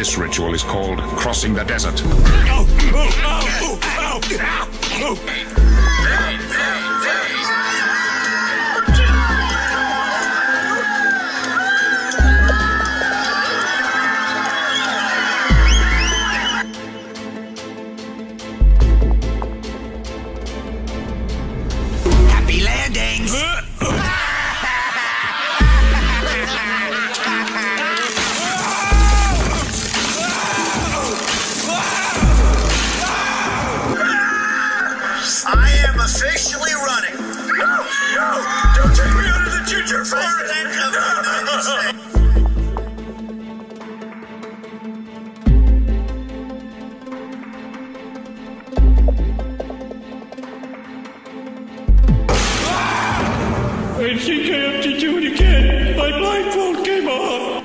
This ritual is called crossing the desert. Happy landings! I am officially running. No! Don't take me out of the future, President of the United States. I think I have to do it again. My blindfold came off.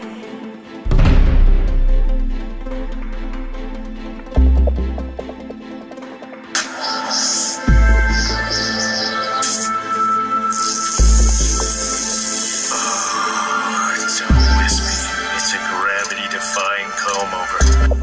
Don't miss me. It's a gravity-defying comb-over.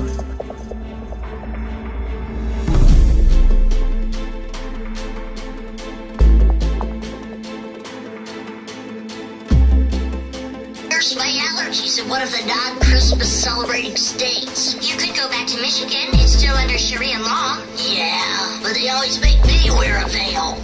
There's my allergies in one of the non-Christmas celebrating states. You could go back to Michigan. It's still under Sharia law. Yeah, but they always make me wear a veil.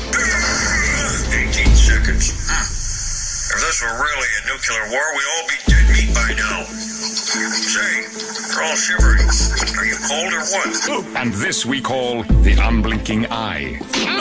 18 seconds. If this were really a nuclear war, we'd all be dead meat by now. Say, you're all shivering. Are you cold or what? And this we call the unblinking eye.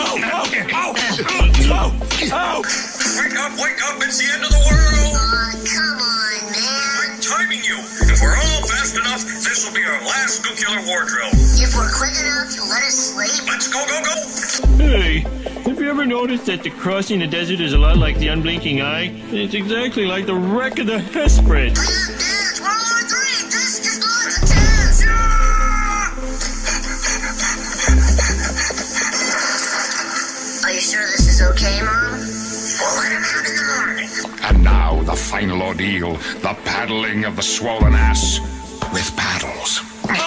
Wake up, it's the end of the world! Come on, man. I'm timing you. If we're all fast enough, this will be our last nuclear war drill. If we're quick enough, you'll let us sleep. Let's go! Hey, have you ever noticed that the crossing the desert is a lot like the unblinking eye? It's exactly like the wreck of the Hesprit. Dudes, World War III, this is going to test. Are you sure this is okay, Mom? We'll let him out in the morning. And now the final ordeal, the paddling of the swollen ass with paddles.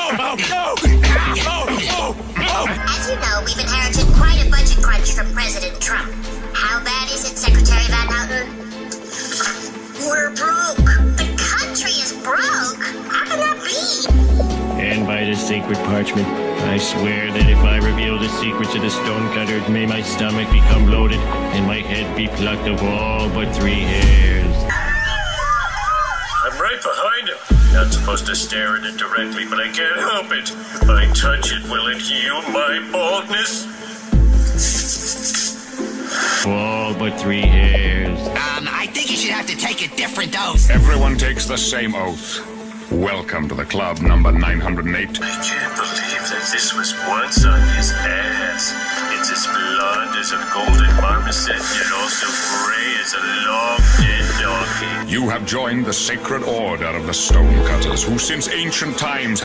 As you know, we've inherited quite a budget crunch from President Trump. How bad is it, Secretary Van Houten? We're broke. The country is broke. How can that be? And by the sacred parchment, I swear that if I reveal the secrets of the stonecutters, may my stomach become bloated and my head be plucked of all but 3 hairs. I'm right behind him. Not supposed to stare at it directly, but I can't help it. If I touch it, will it heal my baldness? All but 3 hairs. I think you should have to take a different dose. Everyone takes the same oath. Welcome to the club number 908. I can't believe that this was once on his ass. It's as blonde as a golden marmoset, yet also gray as a long dead donkey. You have joined the sacred order of the stonecutters, who since ancient times